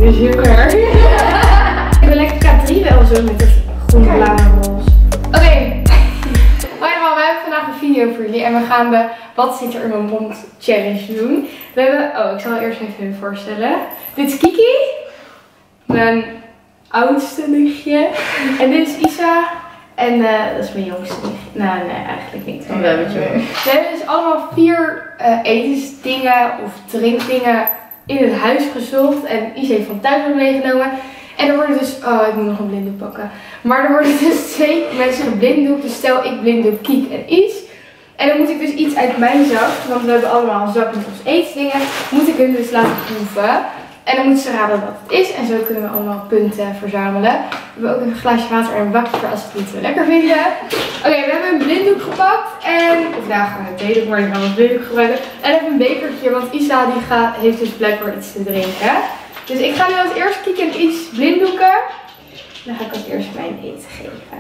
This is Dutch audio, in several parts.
Dus heel erg. Ik ben lekker K3 wel zo met het groene, blauw en roze. Oké. Hoi allemaal, wij hebben vandaag een video voor jullie. En we gaan de wat zit er in mijn mond challenge doen. We hebben, ik zal eerst even voorstellen. Dit is Kiki. Mijn oudste nichtje. En dit is Isa. En dat is mijn jongste nichtje. Nou, nee, eigenlijk niet. We hebben dus allemaal 4 etensdingen of drinkdingen in het huis gezocht. En Isa heeft van thuis nog meegenomen. En er worden dus, ik moet nog een blinddoek pakken. Maar er worden dus 2 mensen geblinddoekt. Dus stel ik blinddoek Kiek en Is. En dan moet ik dus iets uit mijn zak, want we hebben allemaal een zak met ons etensdingen. Moet ik hun dus laten proeven. En dan moeten ze raden wat het is. En zo kunnen we allemaal punten verzamelen. We hebben ook een glaasje water en een bakje voor als we het niet zo lekker vinden. Oké, we hebben een blinddoek gepakt. En, of nou gewoon een theedoek, maar die gaan we als blinddoek gebruiken. En even een bekertje, want Isa die heeft dus blijkbaar iets te drinken. Dus ik ga nu als eerst Kiek en Is blinddoeken. Dan ga ik als eerst mijn eten geven.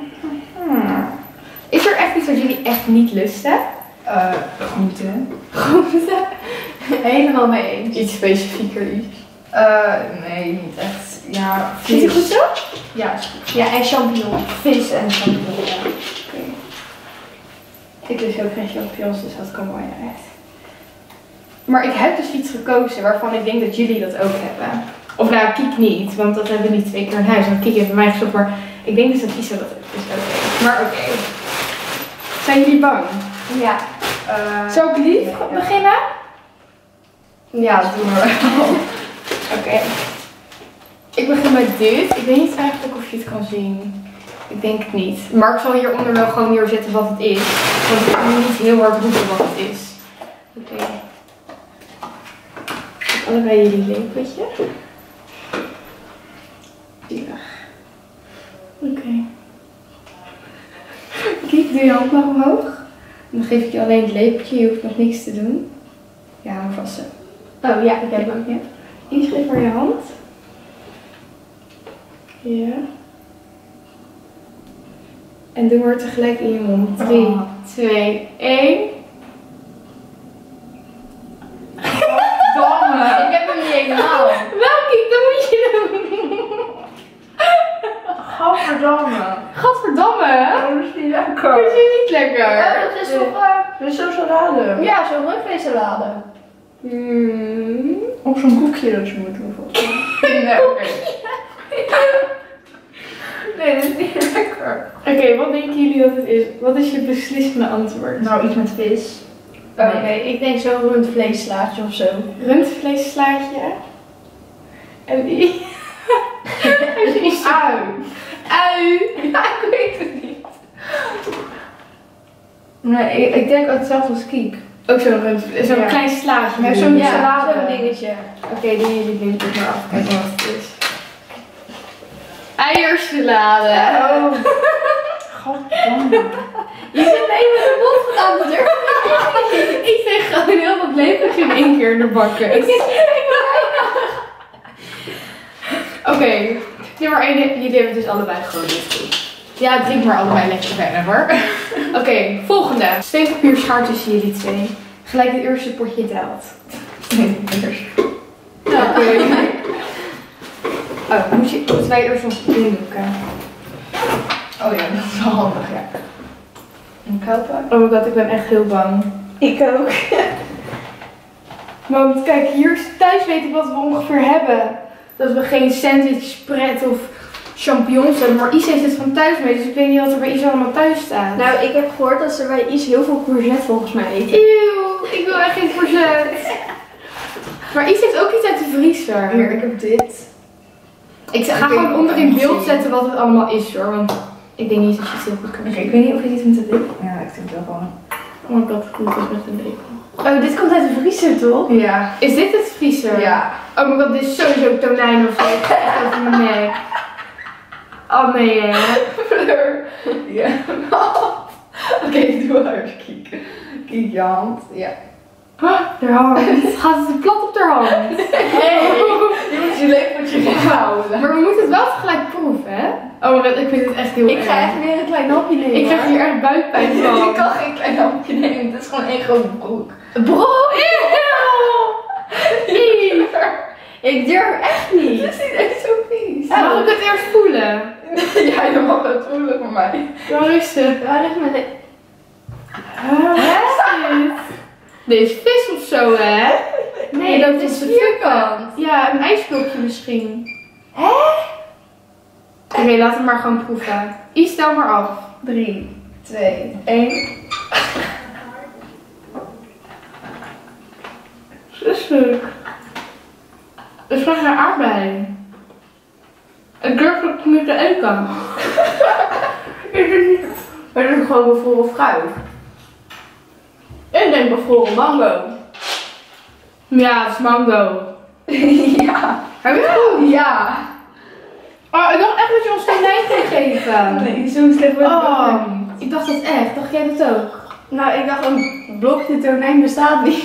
Is er echt iets wat jullie echt niet lusten? Groenten. Groenten? Helemaal mee eens. Iets specifieker iets? Nee, niet echt. Ja, Is het goed zo? Ja, is goed. Ja, en champignon. Vis en champignons. Ja. Okay. Ik lust ook geen champignons, dus dat kan mooi uit. Maar ik heb dus iets gekozen waarvan ik denk dat jullie dat ook hebben. Of nou, Kiek niet, want dat hebben we niet 2 keer in huis. Want Kiek heeft bij mij gezocht, maar ik denk dus dat Isa dat dus ook heeft. Maar oké. Zijn jullie bang? Ja. Zou ik lief beginnen? Ja, doe maar. Oké. Ik begin met dit. Ik weet niet eigenlijk of je het kan zien. Ik denk het niet. Maar ik zal hieronder wel gewoon neerzetten wat het is. Want ik kan niet heel hard roepen wat het is. Oké. Allebei jullie lepeltje. Zielig. Oké. Kijk, doe je hand maar omhoog. Dan geef ik je alleen het lepeltje. Je hoeft nog niks te doen. Ja, hou vast zo. Oh ja, ik heb hem. Ja. Iets geef maar je hand. Ja. En doe maar tegelijk in je mond. 3, 2, 1. Domme. Ik heb hem niet helemaal. Welke? Dat moet je doen. Gadverdamme. Gadverdamme. Dat is niet lekker. Dat is niet lekker. Dat is toch dat is zo'n salade. Ja, zo'n rundvleessalade. Of zo'n koekje dat je moet doen volgens mij. Nee, oké. Nee, dat is niet lekker. Oké, wat denken jullie dat het is? Wat is je beslissende antwoord? Nou, iets met vis. Oké, ik denk zo'n Rundvleesslaatje of zo. rundvleesslaatje. En die... Ui. Ui. Ja, ik weet het niet. Nee, ik denk hetzelfde als Kiek. Ook zo'n klein slaatje. Met zo'n ja, salade. zo'n dingetje. Oké, doen jullie blinddoek maar af. Kijken wat het is. Eiersalade. Oh. Godverdomme. Je zit even in de mond gedaan, dat durf ik niet. Ik zeg gewoon heel dat lepeltje in 1 keer in de bakken. Ik zit Oké, nummer 1, jullie hebben dus allebei gewoon niet goed. Ja, drink maar allebei lekker verder hoor. Oké, volgende. Steenpapier schaar tussen jullie 2. Gelijk het eerste potje telt. Nee, anders. Oké. Oh, moeten wij eerst nog blinddoeken? Oh ja, dat is wel handig, ja. Moet ik helpen? Oh my god, ik ben echt heel bang. Ik ook. Want kijk, hier thuis weet ik wat we ongeveer hebben. Dat we geen sandwich, spread of champignons hebben. Maar Isa heeft het van thuis mee, dus ik weet niet wat er bij Isa allemaal thuis staat. Nou, ik heb gehoord dat ze bij Is heel veel courgette volgens mij eten. Eeuw, ik wil echt geen courgette. Maar Isa heeft ook iets uit de vriezer. Hier, ik heb dit. Ik ga gewoon onder in beeld zetten wat het allemaal is hoor, want ik denk niet dat je het heel goed kan zien. Ik weet niet of je dit met de lepel. Ja, ik denk het wel gewoon. Oh my god, goed is met een lepel. Oh, dit komt uit de vriezer toch? Ja. Is dit het vriezer? Ja. Oh my god, dit is sowieso tonijn of zo. Ik ga echt over mijn nek. Oh nee hè. Fleur. Ja. Oké, doe haar eens Kiek. Kiek je hand. Ja. Haar hand. Gaat het plat op haar hand? Nee. Je moet je lepeltje houden. Maar we moeten het wel tegelijk proeven hè? Oh my god, ik vind het echt heel Ik ga even weer een klein hapje nemen. Ik krijg hier echt buikpijn van. Ik kan geen klein hapje nemen. Het is gewoon één grote broek. Bro, eeuw! Ik durf echt Het niet. is niet echt zo vies. Mag ik het eerst voelen? Ja, je mag het voelen voor mij. Ja, rustig. Waar ligt mijn... Wat is dit? Dit is vis of zo, hè? Nee, dat dat is de vierkant. Ja, een ijsblokje misschien. Hè? Oké, laten we maar gewoon proeven. Iets stel maar af. 3, 2, 1. Rustig. Het smaakt naar aardbei. Ik durf het niet te eten. Is het niet... Maar dat is gewoon bevroren fruit. Ik denk bevroren mango. Ja, het is mango. Ja. Heb je het goed? Ja. Oh, ik dacht echt dat je ons tonijn ging geven. Nee, zo slecht ben ik ook Oh, niet. ik dacht dat echt. Dacht jij dat ook? Nou, ik dacht een blokje tonijn bestaat niet.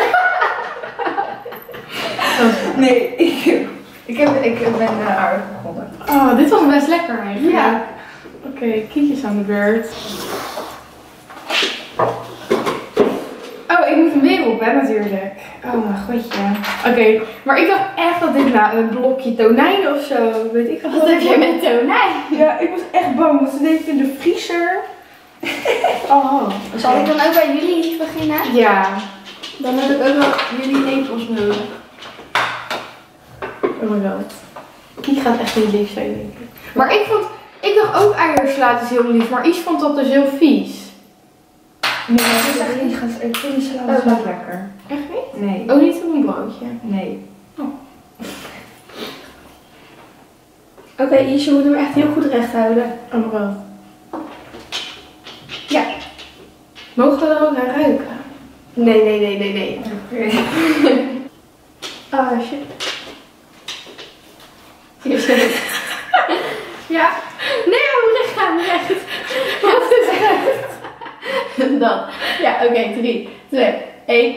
Nee, ik ben aardig begonnen. Oh, dit was best lekker eigenlijk. Ja. Oké, kiekjes aan de beurt. Oh, ik moet hem weer op, hè, natuurlijk. Oh mijn godje. Oké, maar ik dacht echt dat dit nou een blokje tonijn of zo. Weet ik Wat heb je met tonijn? Ja, ik was echt bang, want ze deed het in de vriezer. Oh, Zal ik dan ook bij jullie beginnen? Ja. Dan heb ik ook wel jullie lepels nodig. Oh my god. Kiek gaat echt niet lief zijn, denk ik. Maar ik dacht ook eierslaat is heel lief, maar Is vond dat dus heel vies. Nee, ik vind die salade wel lekker. Echt niet? Nee. Ook niet op een broodje. Nee. Oké, Is, je moet hem echt heel goed recht houden. Oh wat. Ja. Mogen we er ook naar ruiken? Nee. Oké. Ah, shit. Hier zit. Ja. Nee, mijn lichaam recht. Wat is recht? Dat. Ja, oké, 3, 2, 1.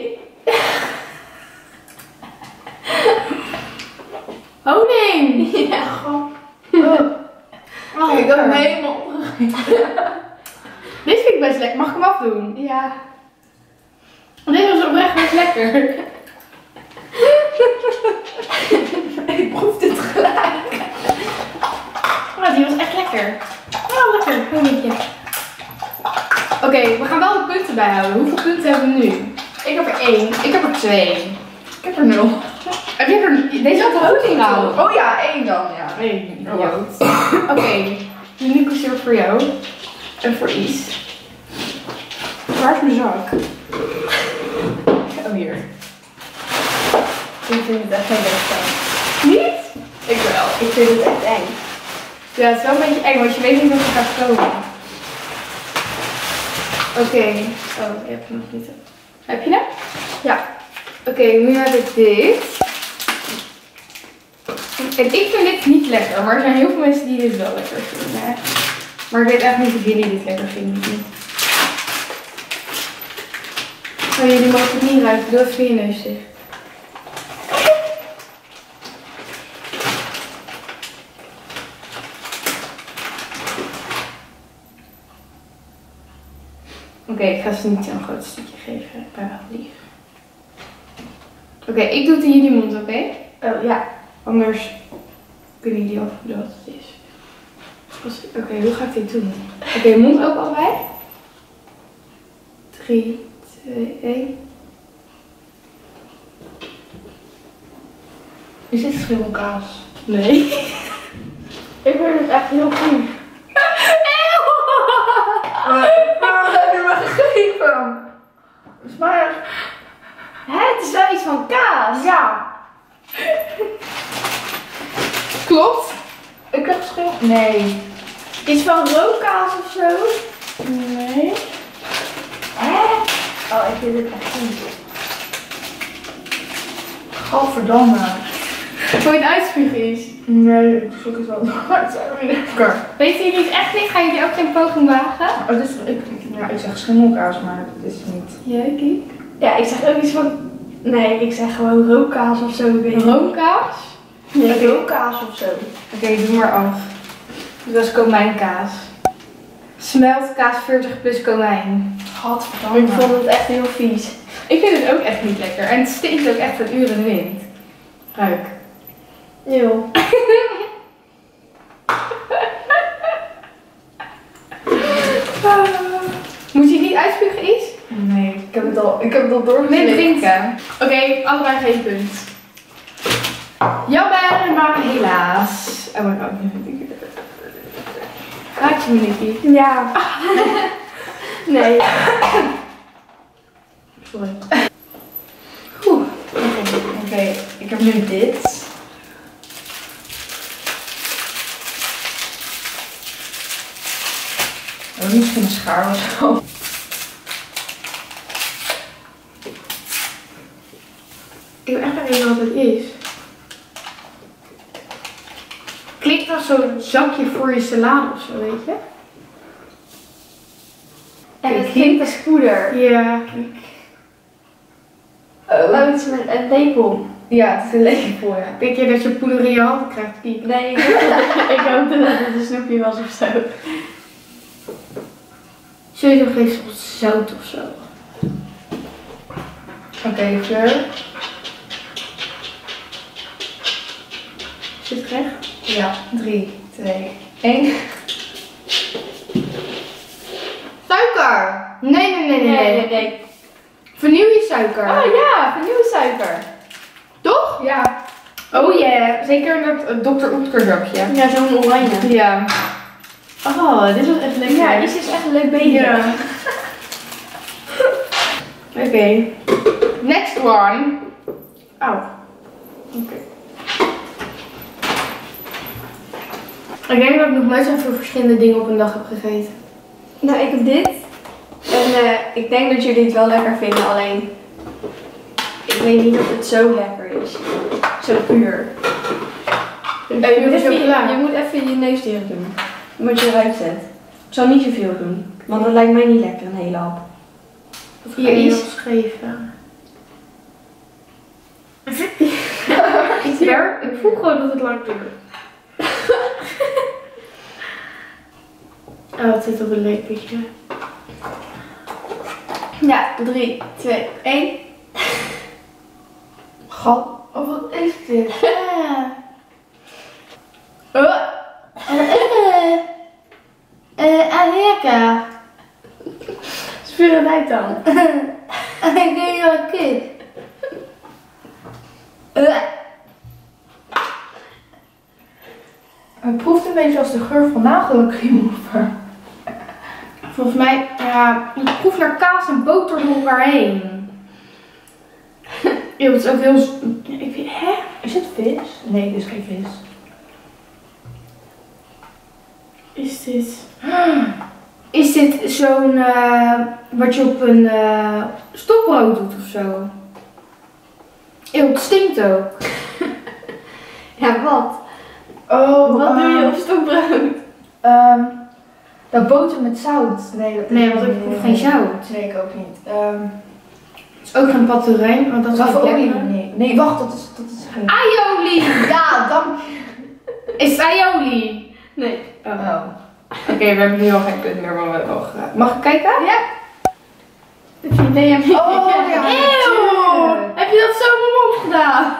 Honing! Ja. Oh, Ik heb hem helemaal opgegeten. Dit vind ik best lekker. Mag ik hem afdoen? Ja. Dit was oprecht best lekker. Ik proef dit gelijk. Oh, die was echt lekker. Oh, lekker. Honingje. Oké, we gaan wel de punten bijhouden. Hoeveel punten hebben we nu? Ik heb er 1. Ik heb er 2. Ik heb er 0. Heb je er... Deze had er honing trouwens. Oh ja, 1 dan, ja. Nee, Oh, wacht. idioot. Oké, nu kies ik voor jou. En voor Is. Waar is mijn zak? Oh, hier. Ik vind het echt geen leuk staan. Niet? Ik wel. Ik vind het echt eng. Ja, het is wel een beetje eng, want je weet niet wat er gaat komen. Oké. Oh, je hebt hem nog niet. Heb je hem? Ja. Oké, nu heb ik dit. En ik vind dit niet lekker, maar er zijn heel veel mensen die dit wel lekker vinden. Maar ik weet echt niet of jullie dit lekker vinden. Oh, jullie mogen het niet ruiken, doe even je neus dicht. Oké, ik ga ze niet zo'n groot stukje geven. Ik ben wel lief. Oké, ik doe het in jullie mond, oké? Oh, ja. Anders kunnen jullie afvoelen wat het is. Oké, hoe ga ik dit doen? Oké, mond ook allebei. 3, 2, 1. Is dit schimmelkaas? Nee. Ik vind het echt heel goed. Waarom heb je me gegeven? Maar Hè, het is wel iets van kaas. ja. Klopt. Ik heb schimmel. Nee. Iets van rookkaas of zo. Nee. Hè? Oh, ik vind het echt goed. Gadverdamme. Voor je het uitspugen is. Nee, ik zoek het wel hard. Lekker. Weten jullie het echt niet? Gaan jullie ook geen poging wagen? Oh, dit is, ik zeg schimmelkaas, maar het is niet. Jij, Kiek? Ja, ik zeg ook iets van... Nee, ik zeg gewoon rookkaas of zo. Ik weet niet. Roomkaas? Nee, rookkaas of zo. Oké, doe maar af. Dit was komijnkaas. Smeltkaas 40 plus komijn. Gadverdamme. Ik vond het echt heel vies. Ik vind het ook echt niet lekker. En het stinkt ook echt van uren in de wind. Ruik. Eeuw. Moet je niet uitspugen, Is? Nee, ik heb het al doorgeslikt. Nee, drinken. Oké, allebei geen punt. Jammer, maar helaas. Oh my god. Raad je me niet? Ja. Nee. Sorry. Oeh. Oké, ik heb nu dit. Oh, misschien een schaar of zo. Ik wil echt wel weten wat het is. Klinkt als zo'n zakje voor je salade of zo, weet je? En het klinkt als poeder. Ja. Oh, het is met een lepel. Ja, het is een lepel, ja. Denk je dat je poeder in je hand krijgt, Kiek? Nee, ik hoopte dat het een snoepje was of zo. Sowieso geeft wat zout of zo. Oké, Fleur. Zit het recht? Ja, 3, 2, 1. Suiker! Nee. Vanille suiker. Oh ja, vanillesuiker. Toch? Ja. Oh yeah. Zeker dat Dr. Oetker zakje. Ja, zo'n oranje. Ja. Oh, dit was echt lekker. Ja, Is is echt een leuk bezig. Ja. Oké. Next one. Oh. Oké. Ik denk dat ik nog nooit zoveel verschillende dingen op een dag heb gegeten. Nou, ik heb dit. En ik denk dat jullie het wel lekker vinden, alleen ik weet niet of het zo lekker is. Zo puur. Je moet even je neus dicht doen. Moet je eruit zetten. Ik zal niet zoveel doen, want dat lijkt mij niet lekker, een hele hap. Hier is geschreven. Ik voel gewoon dat het lang duurt. Oh, het zit op een lepeltje. Ja, 3, 2, 1. God, oh wat is dit? Lekker. Spuur het uit dan. Ik denk dat ik kid. Het proeft een beetje als de geur van nagelremover. Volgens mij, ja, ik proef naar kaas en boter door elkaar heen. Ja, het is ook heel... Ik weet, hè? Is het vis? Nee, dit is geen vis. Is dit... Is dit zo'n... wat je op een stokbrood doet of zo? Eeuw, het stinkt ook. Ja, wat? Oh, Wat doe je op stokbrood? Dat boter met zout. Nee, dat Nee, want ik proef geen zout. Nee, ik ook niet. Het is ook geen paturijn, want dat is Ravioli? lekker. Nee, wacht, dat is geen... Aioli! Ja, dank Is het aioli? Nee. Oh. Oké, we hebben nu al geen punt meer, maar we hebben wel geraakt. Mag ik kijken? Ja. Heb je idee aan mij? Oh, ja. Eeuw! Heb je dat zo in mijn mond gedaan?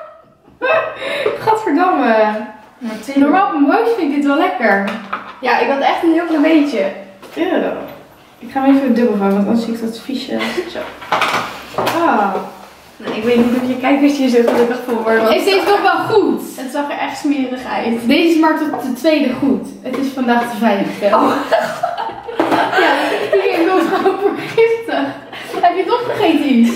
Gadverdamme. Normaal op een broodje vind ik dit wel lekker. Ja, ik had echt een heel klein beetje. Eeuw. Ik ga hem even dubbel vangen, want anders zie ik dat viesje. Zo. Ah. Nou, ik weet niet of je kijkers hier zo gelukkig voor worden. want Is deze nog wel goed? Het zag er echt smerig uit. Deze is maar tot de tweede goed. Het is vandaag de vijfde. Oh. Ja, ik heb ons gewoon vergiftigd. Heb je het opgegeten, Iets?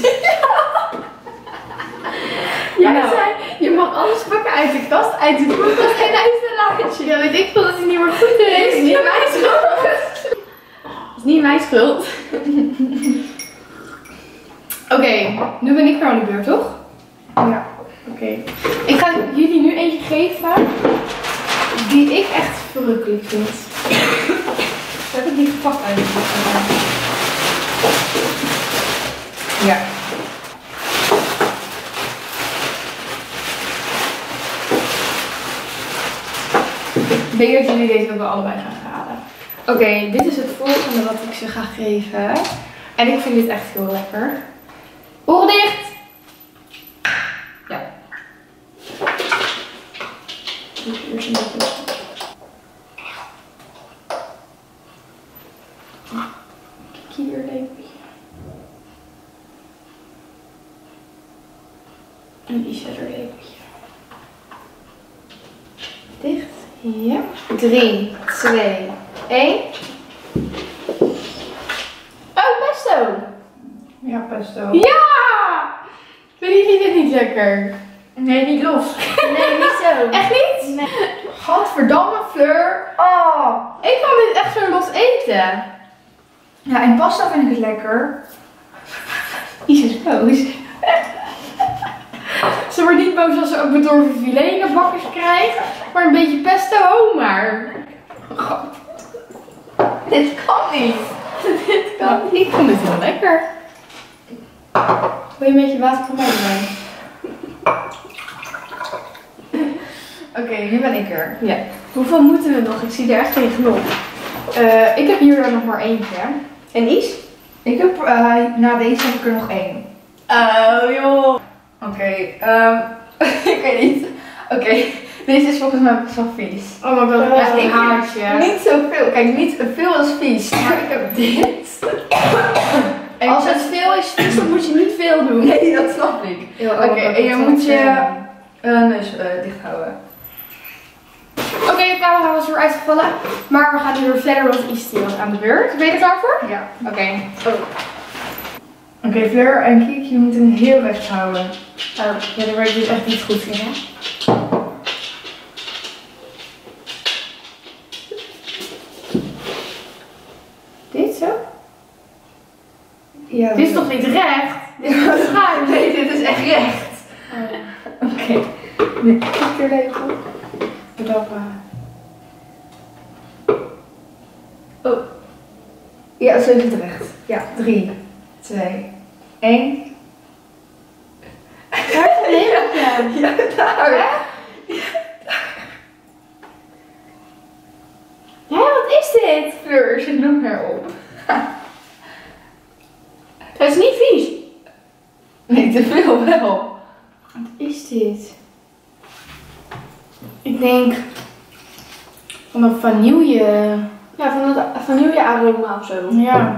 Jij Nou. zei, je mag alles pakken uit de kast, uit de koelkast en uit de laadje. Ja, weet ik veel dat het niet meer goed Dat is is. niet mijn schuld. Dat is niet mijn schuld. Oké, nu ben ik weer aan de beurt, toch? Ja. Oké. Ik ga jullie nu eentje geven die ik echt verrukkelijk vind. We hebben het niet gepakt eigenlijk. Ja. Ik denk dat jullie deze ook wel allebei gaan raden. Oké, dit is het volgende wat ik ze ga geven. En ik vind dit echt heel lekker. Oren dicht! Ja. Eerst een beetje. Hier lepeltje. En Isa er lepeltje. Dicht. Ja. 3, 2, 1. Oh, pesto! Ja, pesto. Ja! Vinden jullie dit niet lekker? Nee, niet los. Nee, niet zo. Echt niet? Nee. Gadverdamme, Fleur. Oh. Ik kan dit echt zo los eten. Ja, en pasta vind ik het lekker. Isa is boos. Ze wordt niet boos als ze ook bedorven filet in de bakkers krijgt. Maar een beetje pesto, oh maar. God. Dit kan niet. Dit kan niet. Ik vond dit heel lekker. Wil je een beetje water voor mij erbij? Oké, nu ben ik er. Ja. Hoeveel moeten we nog? Ik zie er echt geen knop. Ik heb hier dan nog maar eentje. En Is? Ik heb, na deze heb ik er nog 1. Oh joh. Oké, ik weet niet. Oké, deze is volgens mij best wel vies. Oh my god, echt een Ik- haartje. Niet zoveel. Kijk, niet veel is vies. Maar ik heb dit. En Als het veel is vies, dan moet je niet veel doen. Nee, dat snap ik. Oké, en je moet je neus dicht houden. Oké, de camera was weer uitgevallen. Maar we gaan nu weer verder, want Is aan de beurt. Ben je er klaar voor? Ja. Oké. Oké, Fleur en Kiek, je moet hem heel recht houden. Oh, ja, daar ben ik dus echt niet goed in, hè? Dit zo? Ja, Dit is toch niet recht? Dit is toch schuin? Nee, dit is echt recht. Oké. Nu Kiek er even op. Bedankt. Oh. Ja, zo is het recht. Ja, 3, 2, 1. Waar is het lepeltje? Ja, daar. Hé, wat is dit? Fleur, er zit nog meer op. Het is niet vies. Nee, te veel wel. Wat is dit? Ik denk van een vanille. Ja, van dat vanille-aroma of zo. Ja.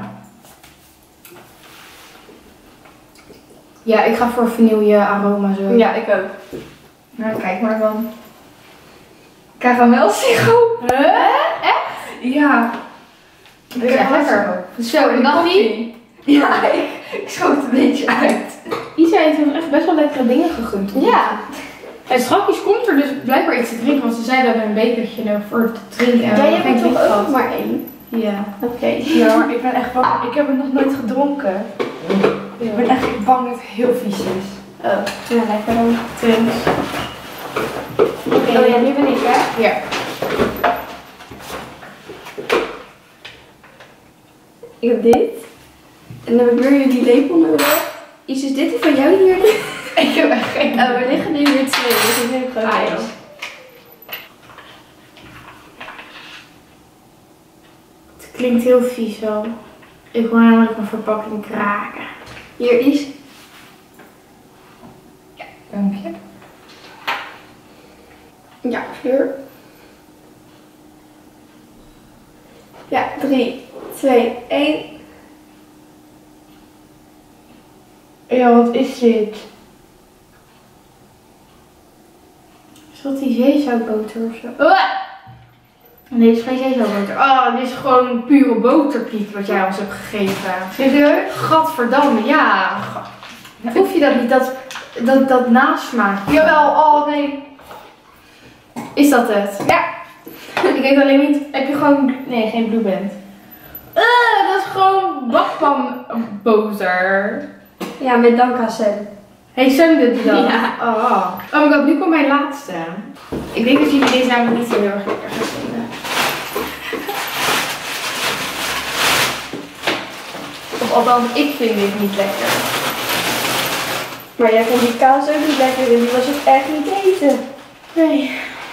Ja, ik ga voor vanille aroma zo. Ja, ik ook. Nou, kijk maar dan. Karamelsiroop. Huh? Ja. Dat is echt lekker. Zo, en dan die? Ja, ik schoot een beetje uit. Isa heeft ons echt best wel lekkere dingen gegund. Ja. En straks komt er dus blijkbaar iets te drinken, want ze zeiden dat we een bekertje nog voor te drinken. En Jij we hebt hebben er geen toch drink ook gehad. maar 1? Ja. Oké. Ja, maar ik ben echt bang. Ik heb het nog nooit gedronken. Ik ben echt bang dat het heel vies is. Oh, ja, lekker dan. Drink. Oh ja, nu ben ik hè? Ja. Ik heb dit. En dan heb ik weer jullie lepel nodig. Is dus dit die van jou hier? Ik heb echt geen Oh, we liggen nu weer 2, dus ik neem gewoon Ah, deze. Het klinkt heel vies wel. Ik hoor namelijk een verpakking kraken. Hier is. Dank je. Ja, Fleur. Ja, 3, 2, 1. Ja, wat is dit? Is dat die zeezoutboter of zo? Nee, dit is geen zeezoutboter. Oh, dit is gewoon pure boterpiet wat jij ons hebt gegeven. Serieus? Gadverdamme, ja. Proef je dat niet? Dat nasmaak. Jawel, oh nee. Is dat het? Ja. Ik weet alleen niet. Heb je gewoon. Nee, geen Blue Band. Dat is gewoon bakpanboter. Ja, met dank aan Sam. Hey, Sam dit dan. Ja. Oh my god, nu komt mijn laatste. Ik denk dat jullie deze namelijk niet zo heel erg lekker gaan vinden. Of althans, ik vind dit niet lekker. Maar jij vond die kaas ook niet lekker en die was ook echt niet eten. Nee.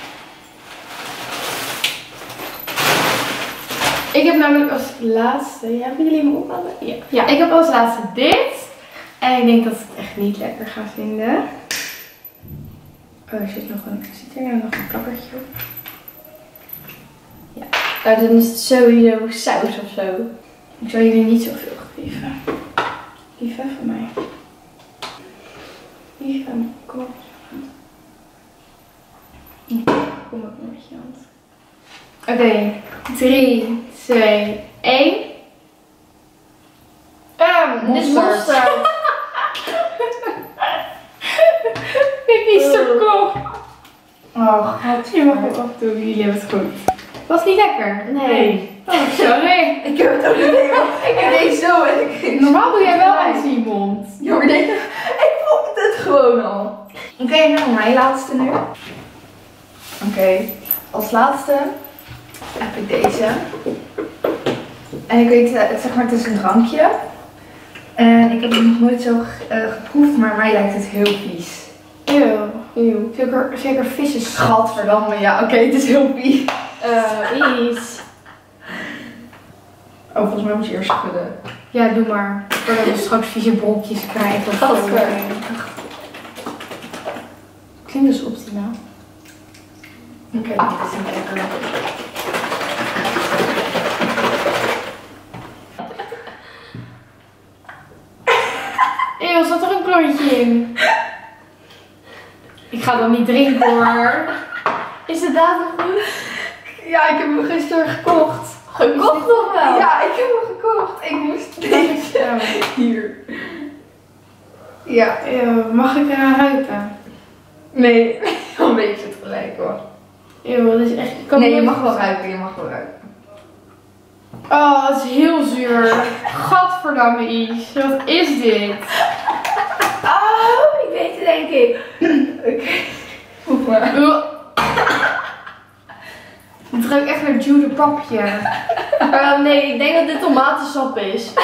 Ik heb namelijk als laatste. Ja, hebben jullie hem ophalen? Ja. Ja. Ik heb als laatste dit. En ik denk dat ze het echt niet lekker gaan vinden. Oh, zit er nou nog een plakkertje op? Ja. Nou, dan is het sowieso saus of zo. Ik zal jullie niet zoveel geven. Lieve van mij. Lieve, kom op. Kom op met je hand. Oké, 3, 2, 1. Dit is mosterd. Ik kies de kop. Oh, god. Je mag het afdoen, jullie hebben het goed. Was niet lekker? Nee. Oh, sorry. Ik heb het ook niet helemaal. Ik deed zo en ik... Normaal doe jij wel iets in je mond. Ja, maar nee, ik proef het gewoon al. Oké, nou mijn laatste nu. Oké, als laatste heb ik deze. En ik weet, het is een drankje. En ik heb het nog nooit zo geproefd, maar mij lijkt het heel vies. Eeuw. Zeker vissen. Gadverdamme, ja, oké, het is heel vies. Iets. Oh, volgens mij moet je eerst schudden. Ja, doe maar. Voordat we straks vieze brokjes krijgen of zo. Gadver. Klinkt dus optimaal. Oké, dit is niet lekker. Eeuw, zat er een klontje in? Ik ga dat niet drinken hoor. Is de datum goed? Ja, ik heb hem gisteren gekocht. Gekocht nog wel? Ja, ik heb hem gekocht. Ik moest deze hier. Ja. Eeuw, mag ik eraan ruiken? Nee, dan weet je het gelijk hoor. Eeuw, dat is echt... Nee, je mag wel ruiken, je mag wel ruiken. Oh, het is heel zuur. Gadverdamme Is. Wat is dit? Oh, ik weet het denk ik. Oké. Proef maar. Het ruikt echt naar Jude papje. Nee, ik denk dat dit tomatensap is.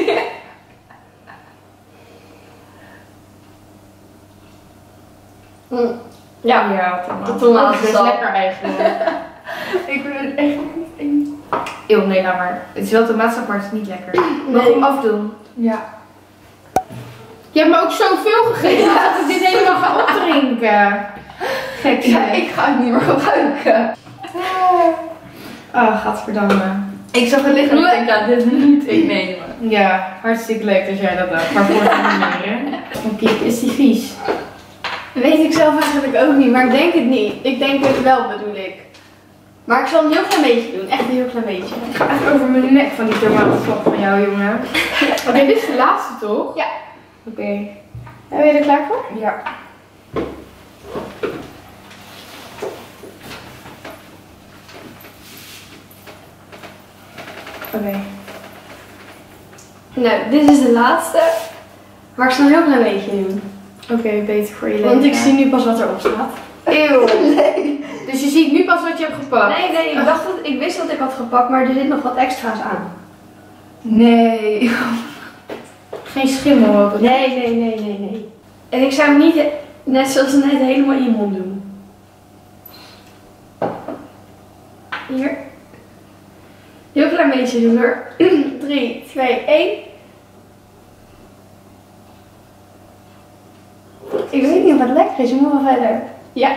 Ja, Ja, de tomatensap. Het is lekker eigenlijk. Ik vind het echt niet. Eeuw, nee, laat maar. Het is wel tomatensap, maar het is niet lekker. Nee. Mag ik hem afdoen? Ja. Je hebt me ook zoveel gegeven dat ik dit helemaal ga opdrinken. Gek. Ja, ik ga het niet meer gebruiken. Oh, gadverdamme. Ik zag het liggen en ik denk, ja, dit moet ik nemen. Ja, hartstikke leuk dat jij dat dacht. Maar voor het manieren. Kijk, is die vies? Weet ik zelf eigenlijk ook niet, maar ik denk het niet. Ik denk het wel, bedoel ik. Maar ik zal een heel klein beetje doen, echt een heel klein beetje. Ik ga echt over mijn nek van die tomatensap van jou, jongen. Oké, dit is de laatste toch? Ja. Oké. Ben je er klaar voor? Ja. Oké. Nou, dit is de laatste. Maar ik zal een heel klein beetje doen. Oké, beter voor je leven. Want ik zie nu pas wat erop staat. Eeuw. Nee. Dus je ziet nu pas wat je hebt gepakt. Nee, ik wist dat ik had gepakt, maar er zit nog wat extra's aan. Nee. Geen schimmel hoop ik. Nee. En ik zou hem niet, net zoals net, helemaal in je mond doen. Hier. Heel klein beetje doen hoor. 3, 2, 1. Ik weet niet of het lekker is, ik moet wel verder. Ja.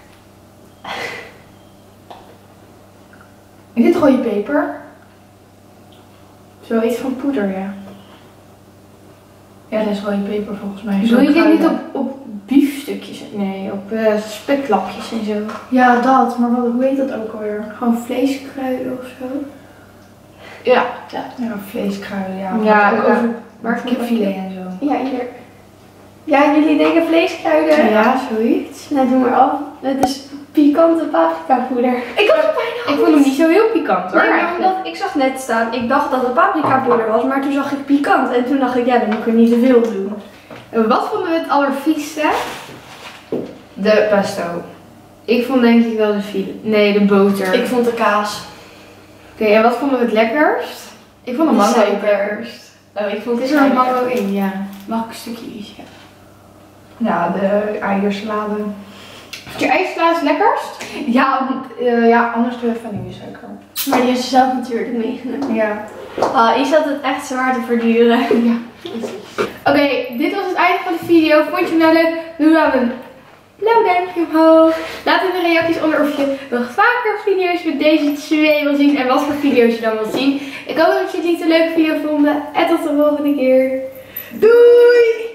Is dit rode peper? Zoiets van poeder, ja. Ja, dat is rode peper volgens mij. Doe je dit niet op biefstukjes? Nee, op speklapjes en zo. Ja, dat. Maar hoe heet dat ook alweer? Gewoon vleeskruiden of zo. Ja, vleeskruiden, ja. Ja, ook over maar kipfilet en zo. Ja, hier. Ja, jullie denken vleeskruiden? Ja, zoiets. Nou, doe maar af. Het is pikante paprikapoeder. Ik had het bijna. Ik vond hem niet zo heel pikant hoor. Nee, maar eigenlijk. omdat ik zag net staan, ik dacht dat het paprikapoeder was, maar toen zag ik pikant. En toen dacht ik, ja, dan moet ik er niet te veel doen. En wat vonden we het allervieste? De pesto. Ik vond denk ik wel de filet. Nee, de boter. Ik vond de kaas. Oké, en wat vonden we het lekkerst? Ik vond de De mango het suiker. lekkerst. Oh, ik vond Het is er een mango in, ja. Mag ik een stukje iets? Ja. Ja, de eiersalade. Vond je ijsslaas lekkerst? Ja, anders doe je vanillesuiker. Maar die is zelf natuurlijk meegenomen. Ja. Ah, Is had het echt zwaar te verduren. Ja. Oké, dit was het einde van de video. Vond je hem nou leuk? Doe dan een blauw duimpje omhoog. Laat in de reacties onder of je nog vaker video's met deze twee wil zien. En wat voor video's je dan wil zien. Ik hoop dat jullie het een leuke video vonden. En tot de volgende keer. Doei!